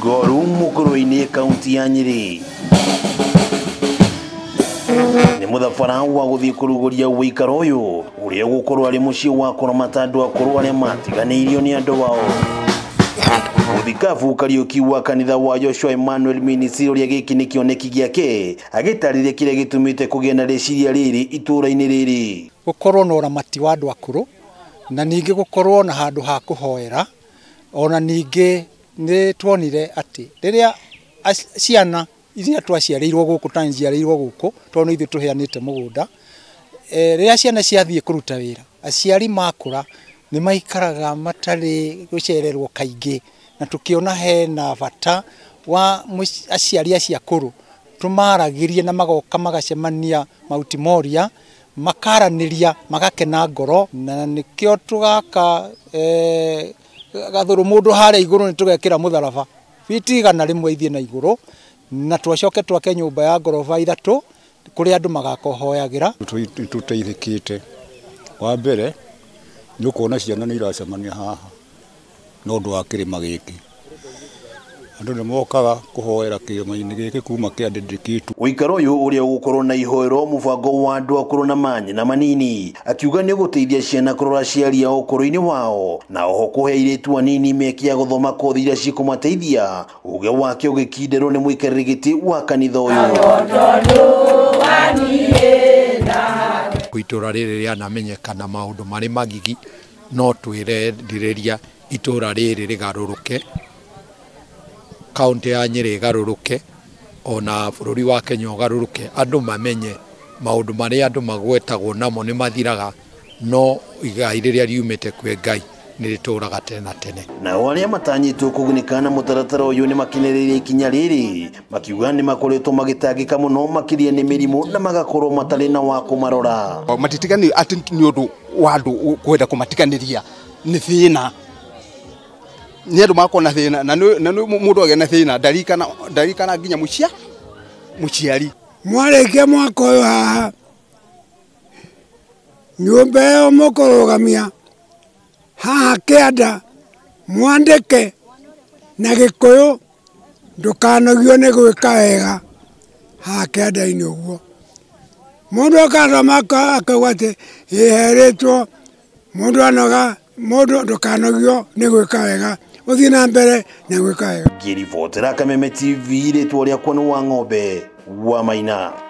Goru Mukuru-ini kaunti ya Nyeri ni muthafara wa guthii kuruguria wikaro uyu uria gukorwo ari mucii wa kuramata andu akuru aria matiganiirio ni andu wao. Muthikabu Kariuki wa kanitha wa Joshua Emmanuel Ministry uria giki ni kioneki giake agitariria kiria gitumite kugia na reciria riri itura-ini riri gukorwo na uramati wa andu akuru na ningi gukorwo na handu ha kuhoera ona ningi ni twonire ati riria ciana iria twaciarirwo guku tanjiarirwo guku tono ithu tuheanite mugunda riria ciana ciathie kuruta wira aciari makura ni maikaraga matari gucererwo kaingi na tukiona hena bata wa aciari acia kuru tumaragirie na magoka magacemania Mount Moria makaraniria magakena ngoro na nikio tugaka gathuru mundu hare iguru ni tugekira mutharaba biti igana rimwe ithie na iguru na twacoke twake nyumba ya ngorofa ithatu kuri andu magakohoyagira tuteithikite wa mbere nyukona ciana ni iracemania haha no ndu wa kirima giki andu ni mokaga kuhoera kirima-ini giki kuma kiandindirikitu. Wikaro uyu uria gukorwo na ihoero mubango wa andu akuru na manyi na manini akiuga ni guteithia ciana kurora ciari ao ukuru-ini wao na oho kuhe airitu anini meki ya guthoma kothi iria cikumateithia uge wake ugikinderwo ni muikarĩri-giti wa kanitha uyu. Itura riri rianamenyekana maundu mari magigi no twirendiriria itura riri rigaruruke kaunti ya Nyeri igaruruke ona bururi wa Kenya ugaruruke andu mamenye maundu mari andu magwetagwo namo ni mathiraga no igai riria riumite kwe Ngai ni rituraga tena tene. Na aria matanyitwo kugunikana mutaratara uyu ni makiniririe ikinya riri makiuga ni makoretwo magitangika muno makiria ni mirimu na magakorwo matari na wa kumarora matitigani ati ni undu wa andu kwenda kumatikaniria ni thina ni andu makona thina na mundu agena thina ndarikana nginya muciari mwareke mwako uyu haha nyumba yo mukurugamia haha kianda mwandike na Gikuyu ndukanagio ni gwika wega haha kianda-ini uguo mundu akathoma akauga ati iheritwo mundu anoga mundu ndukanagio ni gwika wega uthii na mbere na gwika wega. Ngiribotera Kameme TV ritwa riakwa ni wa Ng'ombe wa Maina.